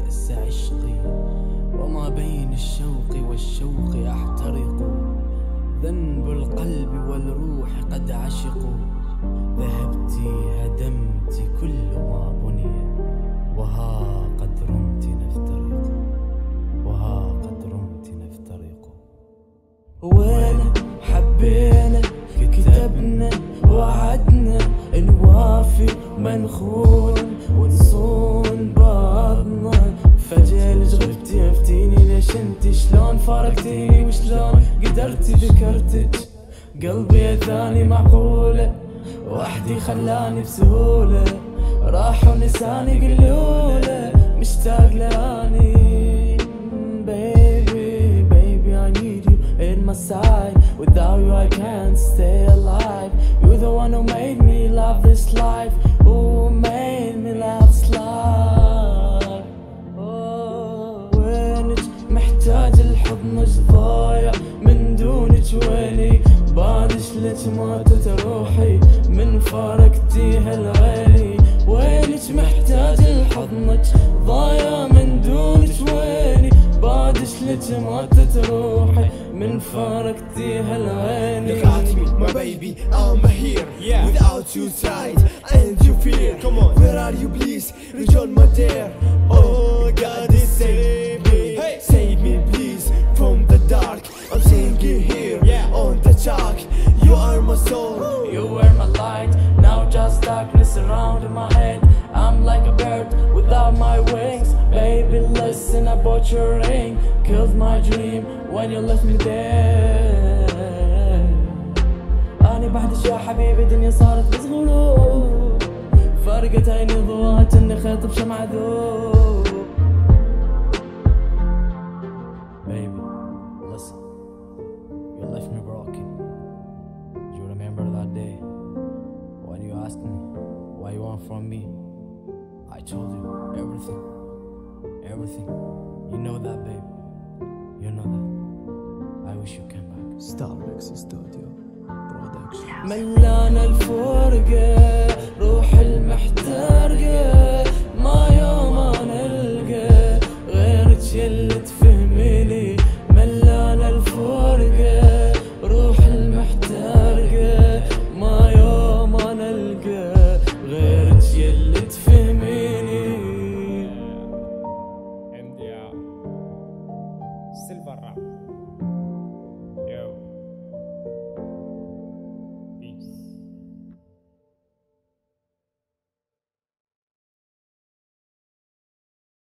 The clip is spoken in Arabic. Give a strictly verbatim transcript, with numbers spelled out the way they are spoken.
يأس عشقي، وما بين الشوق والشوق أحترق. ذنب القلب والروح قد عشقوا، ذهبتي هدمت كل ما بني، وها قد رمت نفترق، وها قد رمت نفترق. وين حبينا كتبنا وعدنا نوافي منخون ونصون بعضنا، فجأة ليش غبتي افتيني ليش انت شلون فارقتيني وشلون قدرتي ذكرتك. قلبي اذاني معقولة وحدي خلاني بسهولة، راح ونساني قلولة مشتاق لاني. Baby, baby I need you in my side, without you I can't stay alive. You're the one who made me love this life, who made me love this life. oh. وينك محتاج الحضنك ضايع من دونك، ويني بعدش لك ماتت روحي من فارقتي هالغالي. وينك محتاج الحضنك ضايع من دونك، ويني بعدش لك ماتت روحي من فارقتي هالغالي. Look at me, my baby, I'm here, yeah. Without you side and you fear. Come on, where are you please, rejoin my dear. Oh God, save me, hey. Save me please from the dark. I'm singing here, yeah. On the chalk. You are my soul, you were my light, now just darkness around my head. I'm like a bird without my wings. Baby listen, I bought your ring, killed my dream when you left me there. أنا بعدش يا حبيبي دنيا صارت بس غروب، فرقت عيني ضوات اني خيط بشمعة ذوب. Baby, listen, you left me broken. Do you remember that day when you asked me what you want from me? I told you everything, everything. You know that, babe. You know that. I wish you came back. Starmix Studio Production. ملانة الفرقة روح المحترقة، ما يوم نلقى غيرك يلي تفهميني. ملانة الفرقة روح المحترقة، ما يوم نلقى غيرك يلي تفهميني. عندي سيلفر راب.